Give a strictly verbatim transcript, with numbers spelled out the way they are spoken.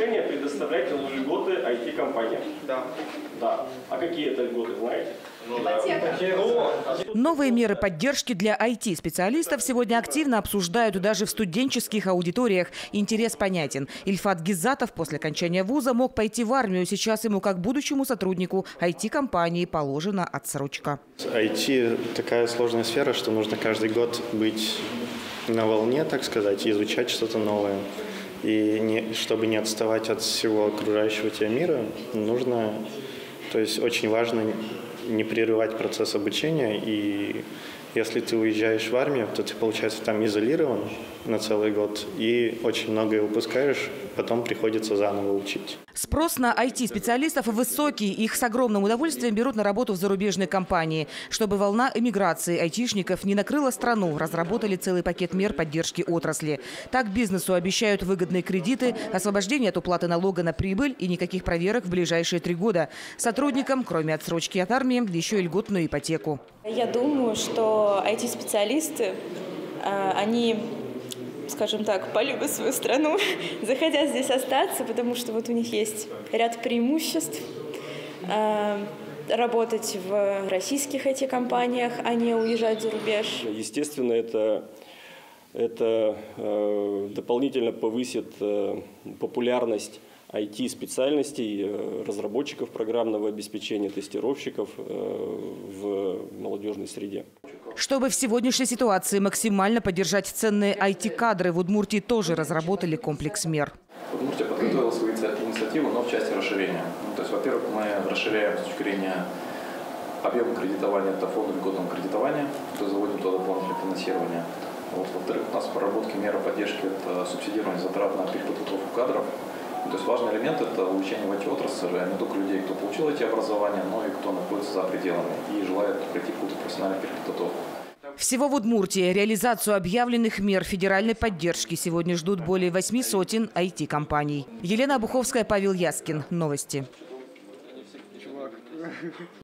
решение предоставлять льготы ай ти-компаниям. Да. Да. А какие это льготы, знаете? Ну, да. Новые меры поддержки для ай ти-специалистов сегодня активно обсуждают даже в студенческих аудиториях. Интерес понятен. Ильфат Гизатов после окончания вуза мог пойти в армию. Сейчас ему, как будущему сотруднику ай ти-компании, положена отсрочка. ай ти – такая сложная сфера, что нужно каждый год быть на волне, так сказать, и изучать что-то новое. И не, чтобы не отставать от всего окружающего тебя мира, нужно, то есть очень важно не прерывать процесс обучения. И если ты уезжаешь в армию, то ты, получается, там изолирован на целый год и очень многое упускаешь, потом приходится заново учить. Спрос на ай ти-специалистов высокий. Их с огромным удовольствием берут на работу в зарубежные компании. Чтобы волна эмиграции айтишников не накрыла страну, разработали целый пакет мер поддержки отрасли. Так бизнесу обещают выгодные кредиты, освобождение от уплаты налога на прибыль и никаких проверок в ближайшие три года. Сотрудникам, кроме отсрочки от армии, еще и льготную ипотеку. Я думаю, что ай ти-специалисты, они, скажем так, полюбят свою страну, захотят здесь остаться, потому что вот у них есть ряд преимуществ. Работать в российских ай ти-компаниях, а не уезжать за рубеж. Естественно, это, это э, дополнительно повысит э, популярность ай ти-специальностей, разработчиков программного обеспечения, тестировщиков в молодежной среде. Чтобы в сегодняшней ситуации максимально поддержать ценные ай ти-кадры, в Удмуртии тоже разработали комплекс мер. Удмуртия подготовила свои инициативы, но в части расширения. Ну, то есть, во-первых, мы расширяем с точки зрения объема кредитования, это фонд льготного кредитования, то есть заводим туда дополнительное финансирование. Вот, во-вторых, у нас в проработке меры поддержки – это субсидирование затрат на переподготовку кадров. То есть важный элемент – это увлечение в ай ти-отрасли, не только людей, кто получил ай ти-образование, но и кто находится за пределами и желает пройти какую-то профессиональную переподготовку. Всего в Удмуртии реализацию объявленных мер федеральной поддержки сегодня ждут более восьми сотен ай ти-компаний. Елена Обуховская, Павел Яскин. Новости.